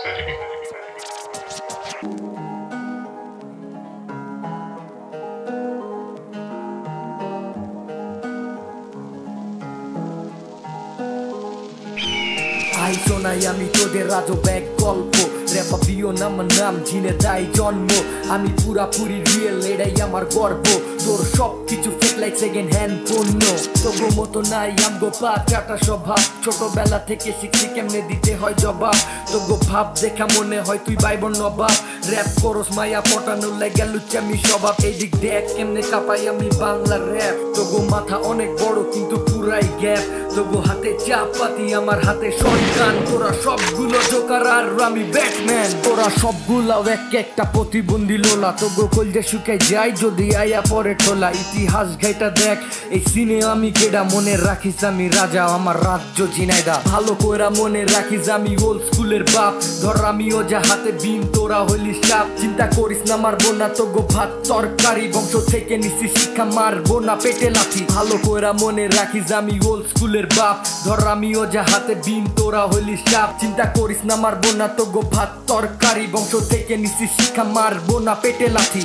I শোনাই আমি তোদের রাজব এক গল্প রেপা বিও নাম জিনে তাই জন্ম আমি পুরাপুরি রিয়েল এটাই আমার গর্ব তোর সব কিছু ফেক লাইক সেকেন্ড হ্যান্ড পণ্য তবু মতো নাই আমগো পা চাটা স্বভাব ছোটবেলা থেকে শিখছি কেমনে দিতে হয় জবাব তবু ভাব দেখা মনে হয় তুই বাইবন নবাব র‍্যাপ করস মায়া পটানোর লাগা লুচ্চামি স্বভাব এই দিক দেখ কেমনে কাঁপাই আমি বাংলা র‍্যাপ তবু মাথা অনেক বড় কিন্তু পুরাই গ্যাপ তবু হাতে চাপাতি আমার হাতে শটগান তোরা সবগুলো জোকার আর আমি ব্যাটম্যান তোরা সবগুলো এক একটা প্রতিবন্ধী লোলা তবু কলজে শুকাই যায় যদি আয়া পরে ঠোলা ইতিহাস ঘাইটা দেখ এই সিনে আমি কেডা মনে রাখিস আমি রাজা আমার রাজ্য ঝিনাইদা ভালো কইরা মনে রাখিস আমি ওল্ড স্কুলের বাপ ধর আমিও যা হাতে বিন তোরা হইলি সাপ চিন্তা করিস না মারবো না তগো ভাত তরকারি বংশ থেকে নিছি শিক্ষা মারবো না পেটে লাথি ভালো কইরা মনে রাখিস আমি ওল্ড স্কুলের বাপ ধর আমিও যা হাতে বিন তোরা হইলি সাপ চিন্তা করিস না মারবো না তগো ভাত তরকারি বংশ থেকে নিছি শিক্ষা মারবো না পেটে লাথি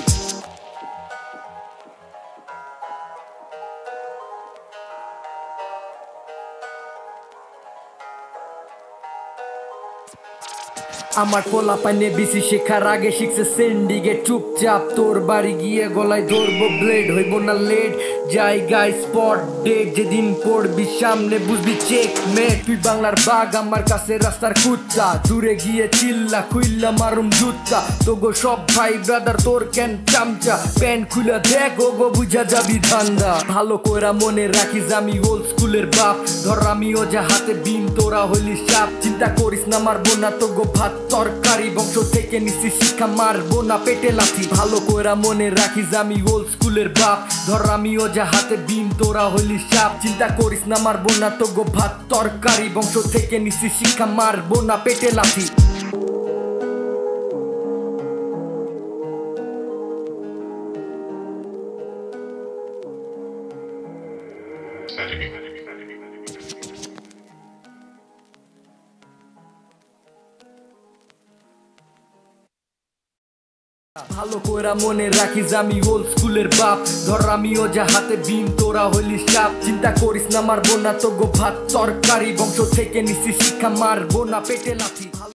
আমার পোলা পাইনে বেশি শেখার আগে শিখছে সেন্ডিগে চুপচাপ তোর বাড়ি গিয়ে গলায় ধরবো ব্লেড হইব না লেট জায়গায় স্পট ডেট যেদিন পড়বি সামনে বুঝবি চেক মেট তুই বাংলার বাঘ আমার কাছে রাস্তার কুত্তা দূরে গিয়ে চিল্লা খুইল্লা মারুম জুত্তা তোগো সব ভাই ব্রাদার তোর কেন চামচা প্যান্ট খুলে দেখ ওগো বুঝা যাবি ধান্দা ভালো কইরা মনে রাখিস আমি ওল্ড স্কুলের বাপ ধর আমিও যা হাতে বিন তোরা হইলি সাপ চিন্তা করিস না মারবো না তোগো ভাত তরকারি বংশ থেকে নিছি শিক্ষা মারবো না পেটে লাথি ভালো কইরা মনে রাখিস আমি ওল্ড স্কুলের বাপ ধর আমিও যা হাতে বিন তোরা হইলি সাপ চিন্তা করিস না মারবো না তোগো ভাত তরকারি বংশ থেকে নিছি শিক্ষা মারবো না পেটে লাথি ভালো কইরা মনে রাখিস আমি ওল্ড স্কুলের বাপ ধর আমিও যা হাতে বিন তোরা হইলি সাপ চিন্তা করিস না মারবো না তোগো ভাত তরকারি বংশ থেকে নিছি শিক্ষা মারবো না পেটে লাথি।